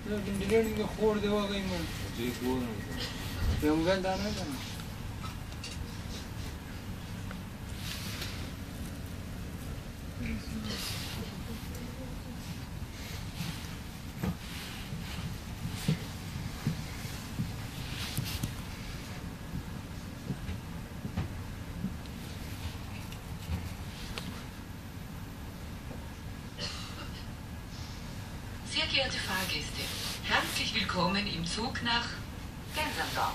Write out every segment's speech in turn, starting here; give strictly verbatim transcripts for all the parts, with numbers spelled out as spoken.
इंजीनियरिंग के खोड़ देवा गई मैं जी खोड़ पेंगुइन दाना है Sehr geehrte Fahrgäste, herzlich willkommen im Zug nach Gensendorf.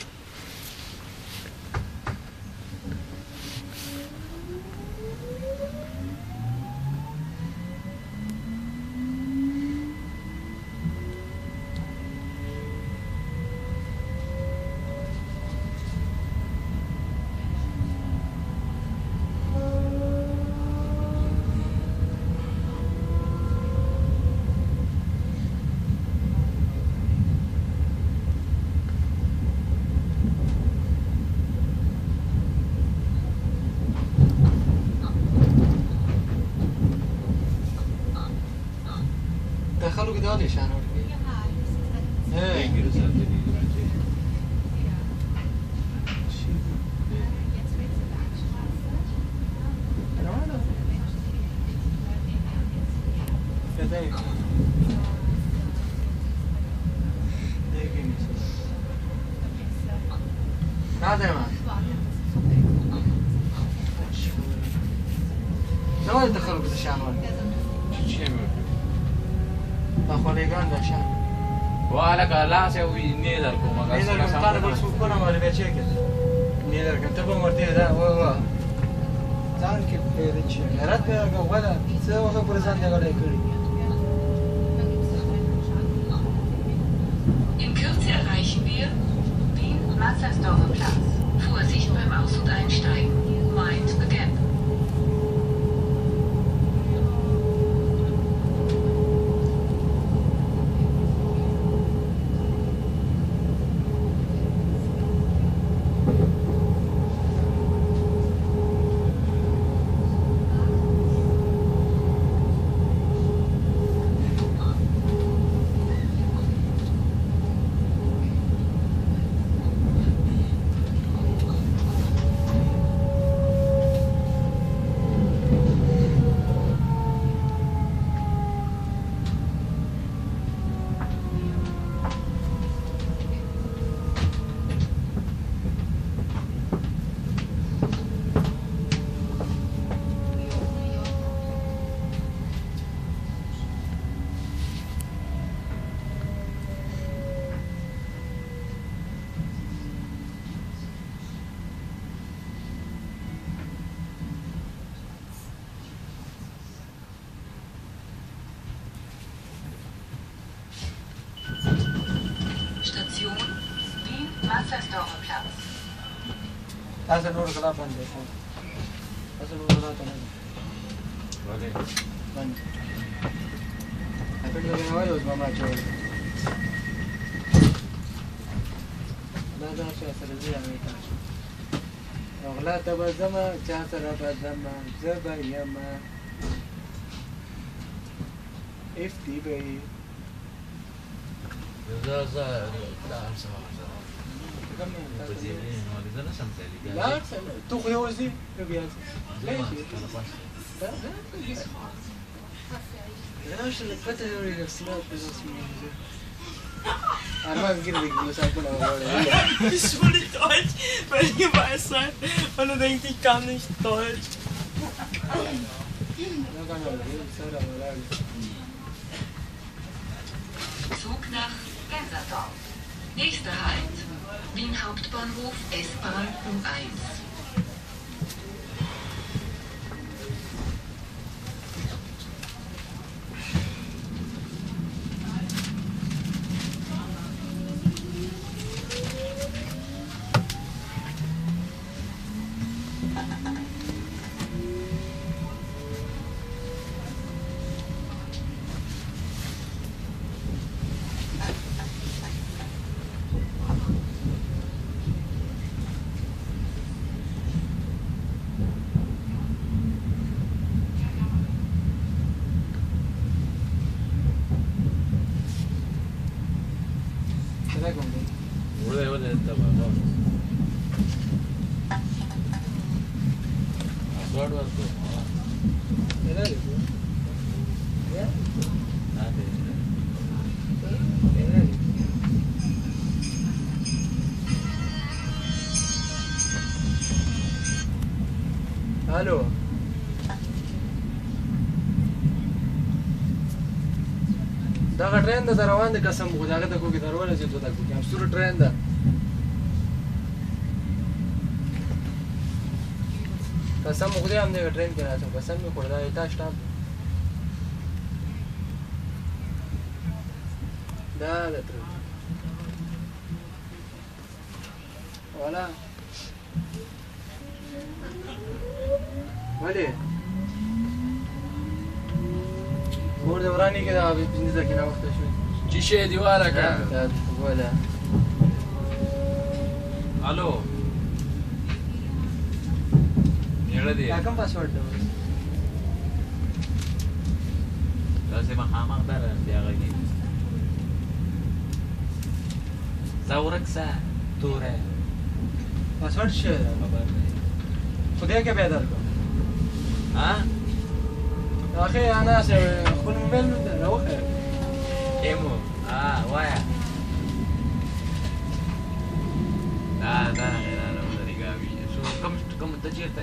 دخلوا كده ولا ايش انا ايه كذلك هذا يا مان لو دخلوا كده شان ولا خولگان داشتن و حالا کالا سه وی نیدر کومه نیدر کوم تا بل څوک نه مال به چیک نیدر کوم ته به مرته دا و و ځان کې پیدا چی رات به ولا څه وخت پر ځان دی غلې کړی In Kürze erreichen wir Wien Matzersdorfer Platz. Vorsicht beim Aus- und Einsteigen. Mind the gap. Station Wien Matzersdorfer Platz. تاسو نور غلا باندې تاسو نور غلا ته نه وله باندې اته دغه وایي اوس ما چول دا دا څه سره دی امریکا غلا ته به زما چا سره به زما زبا یما اف دی به زه زه لا سما لا تو خو یو ځي بیا لا شو الفتى يوري السماء بالرسمي أنا أقول لك بس أقول أقول Ich spreche nicht Deutsch, weil ihr weiß seid und du denkst, ich kann nicht Deutsch. Zug nach Gensendorf. Nächster Halt. Wien Hauptbahnhof S-Bahn U eins. نه کوم دی وده وده تبع غلط أصوات وركو نه دی یا هذا نه دی الو دا ټرین د روان دي قسم خو داغه د کوګي درول چې ته دا کوګي هم سور ټرین ده قسم خو دې هم دغه ټرین کې راځم قسم مې خور دا ایتا شټاپ دا د ټرین ولا ولی مور د ورانی کې دا پنځه دقیقې وخت شو چی شي دیواله کا ولا الو نیړه دی دا کوم پاسورډ دی لازم ما خامخ در دی هغه کې زورک سا توره پاسورډ شه خبر نه خدای کې به درکو ها اخي انا خپل موبایل مې راوخه ایمو اه وایا دا دا غیر له ورګاوي شو کوم کوم ته چیرته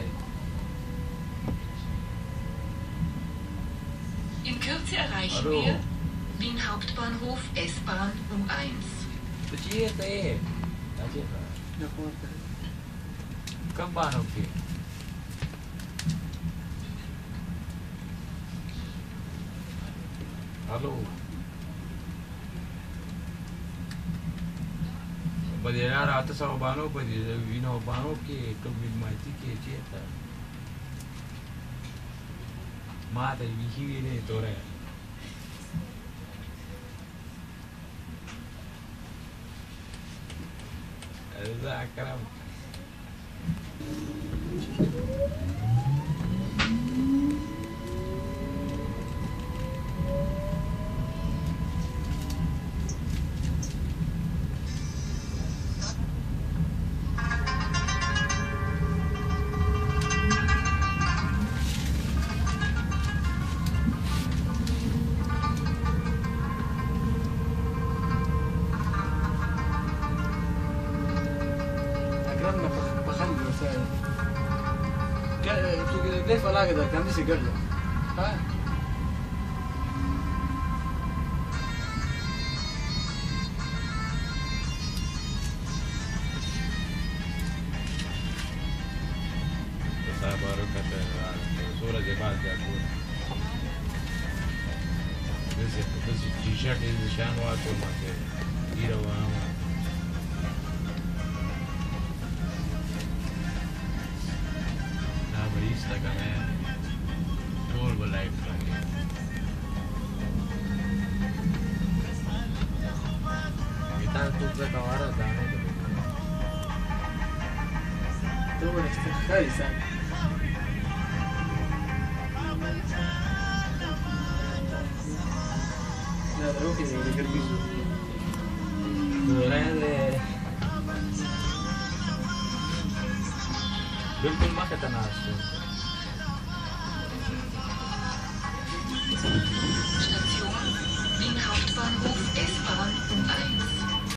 In Kürze erreichen Hallo. wir Wien Hauptbahnhof S-Bahn U eins. ته چیرته یې دا چیرته نه کوته کوم باندې کې الو په دې لار اته سو باندې په دې وینو باندې کې کوم مایتي کې چیرته ما ته ویهی ویني توره ازا اکرم ليه فلاقة ده كان دي قرله ها sabaru kata sura de baz da kur desse desse t-shirt de shan wa to mate ira wa na barista ka hai tour wa life lage kita tu pe kawara dane de تو استخاري سان لا ده روحي اللي قلبي बिल्कुल मत तनास